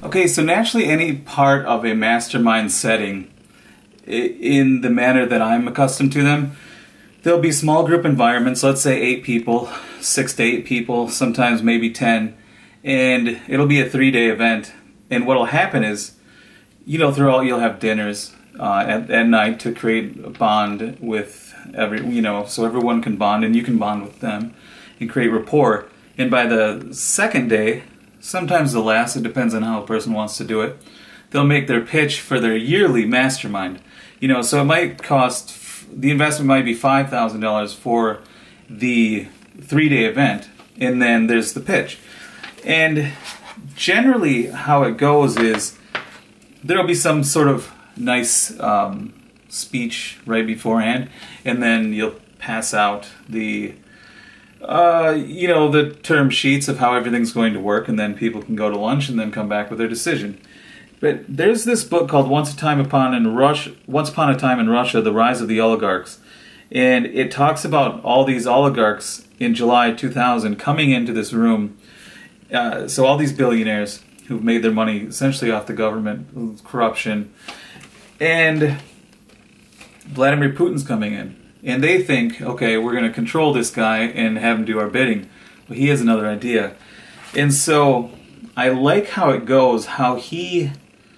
Okay, so naturally any part of a mastermind setting, in the manner that I'm accustomed to them, there'll be small group environments, let's say 8 people, 6 to 8 people, sometimes maybe 10, and it'll be a 3-day event. And what'll happen is, throughout you'll have dinners at night to create a bond with so everyone can bond and you can bond with them and create rapport. And by the second day, sometimes the last, it depends on how a person wants to do it, they'll make their pitch for their yearly mastermind. So it might cost, the investment might be $5,000 for the 3-day event, and then there's the pitch. And generally how it goes is there'll be some sort of nice speech right beforehand, and then you'll pass out the the term sheets of how everything's going to work, and then people can go to lunch and then come back with their decision. But there's this book called Once Upon a Time in Russia, The Rise of the Oligarchs. And it talks about all these oligarchs in July 2000 coming into this room. So all these billionaires who've made their money essentially off the government, corruption. And Vladimir Putin's coming in. And they think, okay, we're going to control this guy and have him do our bidding. But he has another idea. And so I like how it goes, how he...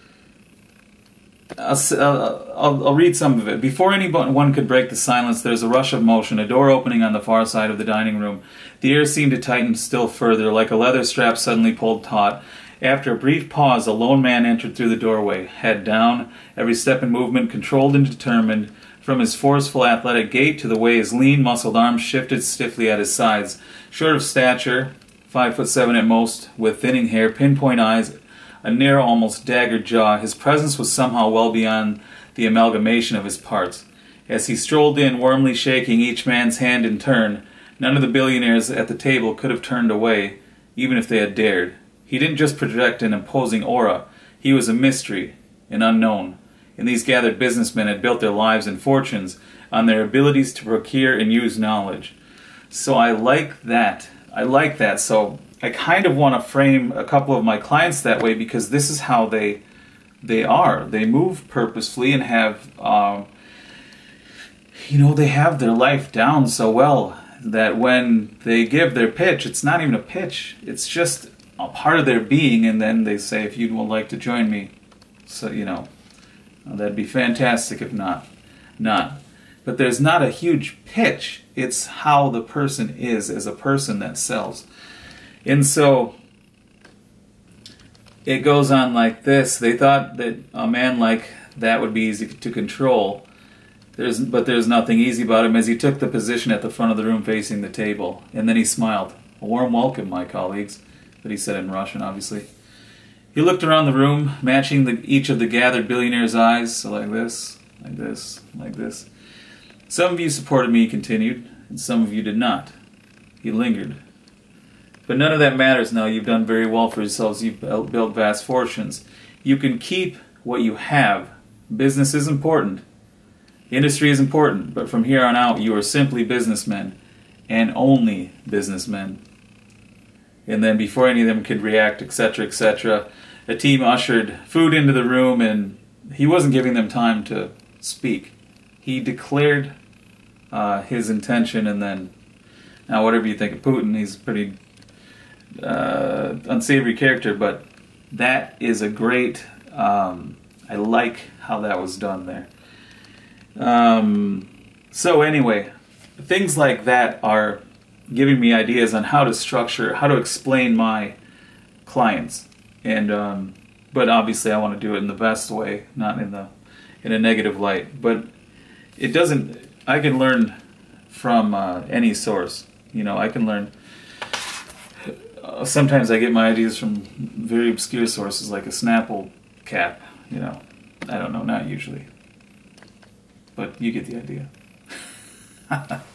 I'll read some of it. Before anyone could break the silence, there's a rush of motion, a door opening on the far side of the dining room. The air seemed to tighten still further, like a leather strap suddenly pulled taut. After a brief pause, a lone man entered through the doorway, head down, every step and movement controlled and determined, from his forceful athletic gait to the way his lean, muscled arms shifted stiffly at his sides. Short of stature, 5'7" at most, with thinning hair, pinpoint eyes, a narrow, almost dagger jaw, his presence was somehow well beyond the amalgamation of his parts. As he strolled in, warmly shaking each man's hand in turn, none of the billionaires at the table could have turned away, even if they had dared. He didn't just project an imposing aura, he was a mystery, an unknown. And these gathered businessmen had built their lives and fortunes on their abilities to procure and use knowledge. So I like that. So I kind of want to frame a couple of my clients that way, because this is how they are. They move purposefully and have, they have their life down so well that when they give their pitch, it's not even a pitch. It's just a part of their being, and then they say, if you would like to join me, so, that'd be fantastic. If not. But there's not a huge pitch. It's how the person is as a person that sells. And so it goes on like this. They thought that a man like that would be easy to control. But there's nothing easy about him, as he took the position at the front of the room facing the table. And then he smiled. A warm welcome, my colleagues. But he said in Russian, obviously. He looked around the room, matching each of the gathered billionaires' eyes, so like this, like this, like this. Some of you supported me, he continued, and some of you did not. He lingered. But none of that matters now. You've done very well for yourselves. You've built vast fortunes. You can keep what you have. Business is important. Industry is important. But from here on out, you are simply businessmen, and only businessmen. And then before any of them could react, etc., a team ushered food into the room, and he wasn't giving them time to speak. He declared his intention, and then, now whatever you think of Putin, he's a pretty unsavory character, but that is a great, I like how that was done there. So anyway, things like that are giving me ideas on how to structure, how to explain my clients, and but obviously I want to do it in the best way, not in a negative light. But it doesn't. I can learn from any source. I can learn. Sometimes I get my ideas from very obscure sources, like a Snapple cap. I don't know, not usually, but you get the idea.